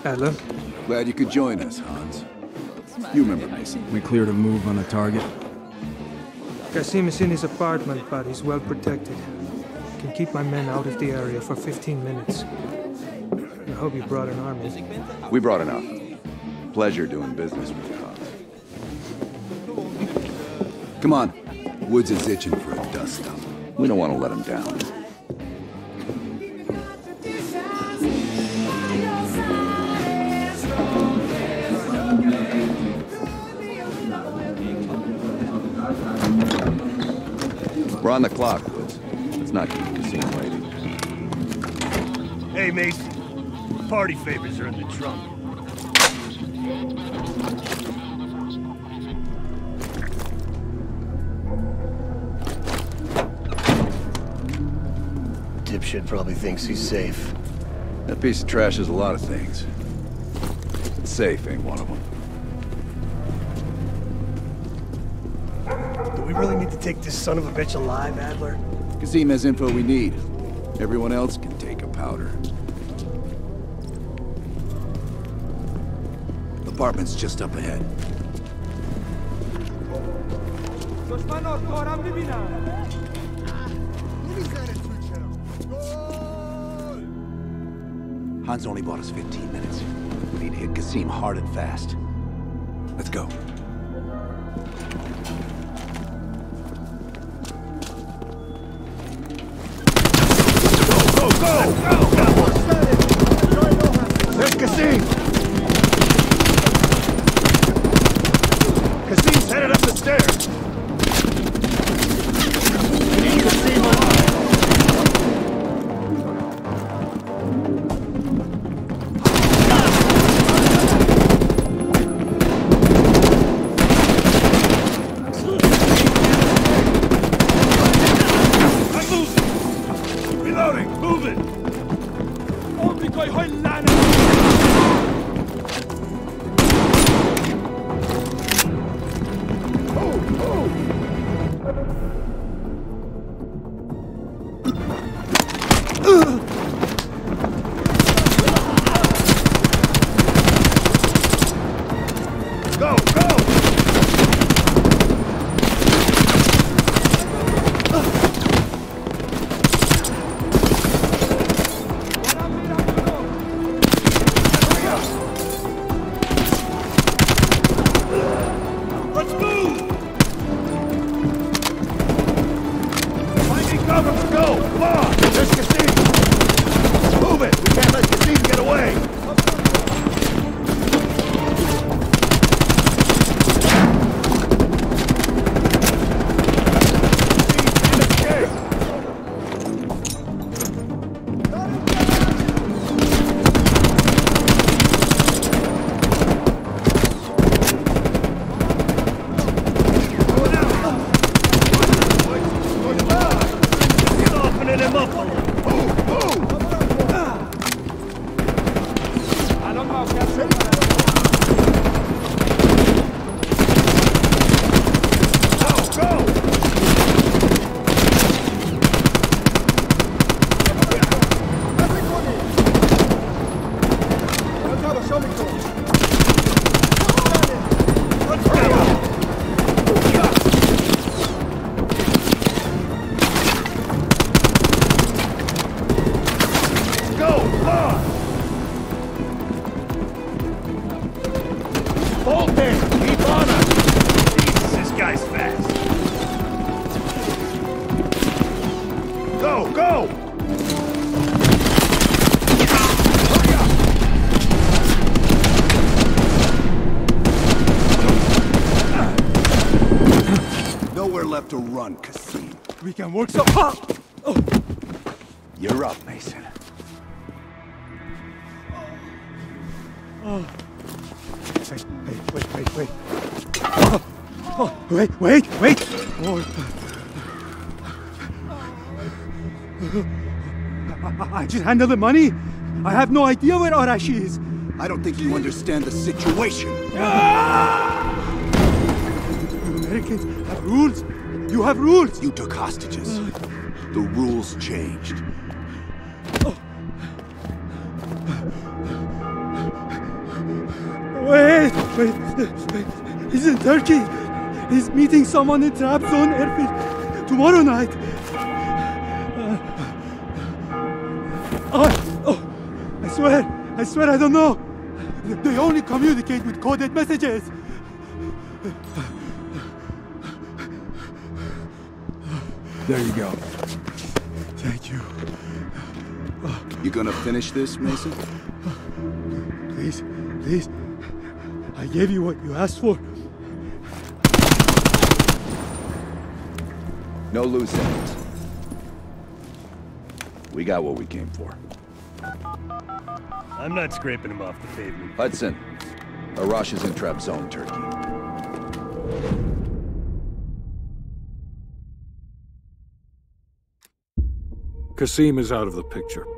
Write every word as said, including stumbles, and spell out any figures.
Adler. Glad you could join us, Hans. You remember Mason. We cleared a move on the target. Kasim is in his apartment, but he's well protected. Can keep my men out of the area for fifteen minutes. I hope you brought an army. We brought enough. Pleasure doing business with you, Hans. Come on. Woods is itching for a dust-up. We don't want to let him down. We're on the clock, Woods. Let's not keep Kasim waiting. Hey, Mason. Party favors are in the trunk. Dipshit probably thinks he's safe. That piece of trash is a lot of things. But safe ain't one of them. Do we really need to take this son of a bitch alive, Adler? Kasim has info we need. Everyone else can take a powder. Apartment's just up ahead. Hans only bought us fifteen minutes. We need to hit Kasim hard and fast. Let's go. Go, go, go! There's Kasim! Kasim's headed up the stairs! We need Kasim alive! Left to run, Kasim. We can work so hard. Oh. You're up, Mason. Oh. Wait, wait, wait, wait, wait. Oh. Oh. Wait, wait, wait. Oh. I, I just handle the money. I have no idea where Arashi is. I don't think you understand the situation. Ah! Americans have rules. You have rules! You took hostages. The rules changed. Wait, wait, he's in Turkey. He's meeting someone in Trabzon airfield tomorrow night. Uh, oh, oh, I swear, I swear I don't know. They only communicate with coded messages. There you go. Thank you. You gonna finish this, Mason? Please, please. I gave you what you asked for. No loose ends. We got what we came for. I'm not scraping him off the pavement. Hudson, Arash is in Trabzon, Turkey. Qasim is out of the picture.